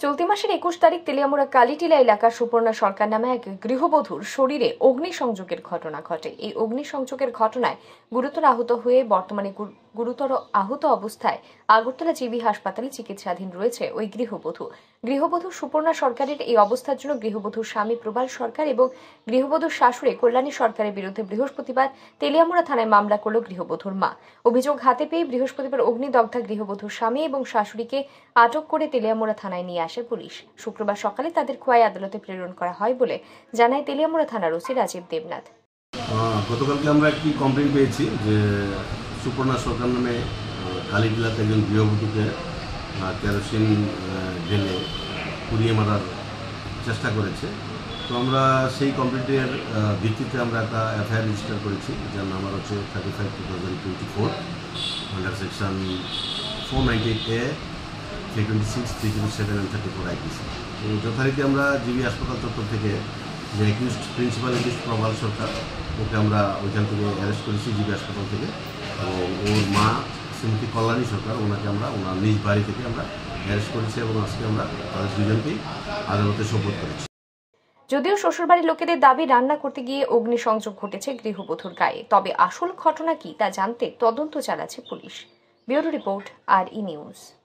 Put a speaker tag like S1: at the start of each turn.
S1: চলতি মাসের ২১ তারিখ তেলিয়ামুড়া কালীটিলা এলাকার সুপর্ণা সরকার নামে এক গৃহবধূর শরীরে অগ্নিসংযোগের ঘটনা ঘটে। এই অগ্নিসংযোগের ঘটনায় গুরুতর আহত হয়ে বর্তমানে গুরুতর আহত অবস্থায় আগরতলা জিবি হাসপাতালে চিকিৎসাধীন রয়েছে ওই গৃহবধূ সুপর্ণা সরকারের এই অবস্থার জন্য গৃহবধূর স্বামী প্রবাল সরকার এবং গৃহবধূর শাশুড়ি কল্যাণী সরকারের বিরুদ্ধে বৃহস্পতিবার তেলিয়ামুড়া থানায় মামলা করল গৃহবধূর মা। অভিযোগ হাতে পেয়ে বৃহস্পতিবার অগ্নিদগ্ধা গৃহবধূর স্বামী এবং শাশুড়িকে আটক করে তেলিয়ামুড়া থানায় নিয়ে আসে পুলিশ। শুক্রবার সকালে তাদের খোয়াই আদালতে প্রেরণ করা হয় বলে জানায় তেলিয়ামুড়া থানার ওসি রাজীব দেবনাথ।
S2: গতকালকে আমরা একটি কমপ্লেন পেয়েছি যে সুপর্ণা সরকার নামে কালীটিলাতে একজন গৃহবধূকে কেরোসিন ঢেলে পুড়িয়ে মারার চেষ্টা করেছে। তো আমরা সেই কমপ্লেন্টের ভিত্তিতে আমরা একটা এফআইআর রেজিস্টার করেছি, যার নাম্বার হচ্ছে 35/2024 under section 498A 326 307 and 34 IPC। তো যথারীতি আমরা জিবি হাসপাতাল চত্বর থেকে যে প্রিন্সিপাল প্রবাল সরকার, ওকে আমরা ওইখান থেকে অ্যারেস্ট করেছি জিবি হাসপাতাল থেকে, এবং ওর মা শ্রীমতী কল্যাণী সরকার, ওনাকে আমরা ওনার নিজ বাড়ি থেকে আমরা অ্যারেস্ট করেছি এবং আজকে আমরা তাদের দুজনকেই আদালতে সোপর্দ করেছি।
S1: যদিও শ্বশুরবাড়ির লোকেদের দাবি রান্না করতে গিয়ে অগ্নিসংযোগ ঘটেছে গৃহবধূর গায়ে, তবে আসল ঘটনা কি তা জানতে তদন্ত চালাচ্ছে police. Bureau report, RE news.